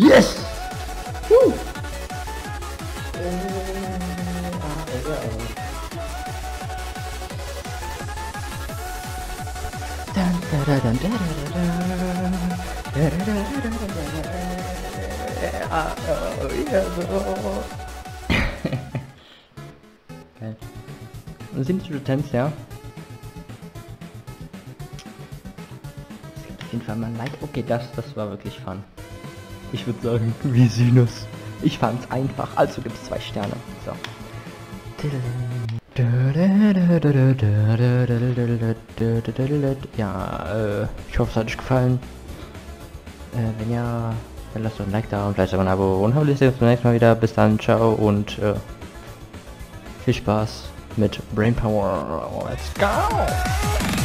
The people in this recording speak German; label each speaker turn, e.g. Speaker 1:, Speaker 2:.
Speaker 1: Yes! Woo! Geil. 70%, ja. Es gibt auf jeden Fall mal ein Like. Okay, das war wirklich fun. Ich würde sagen, wie Sinus. Ich fand's einfach, also gibt's 2 Sterne. So. Ja, ich hoffe, es hat euch gefallen. Wenn ja, dann lasst doch ein Like da und vielleicht auch ein Abo. Und hoffentlich sehen wir uns beim nächsten Mal wieder. Bis dann, ciao und viel Spaß mit Brain Power. Let's go!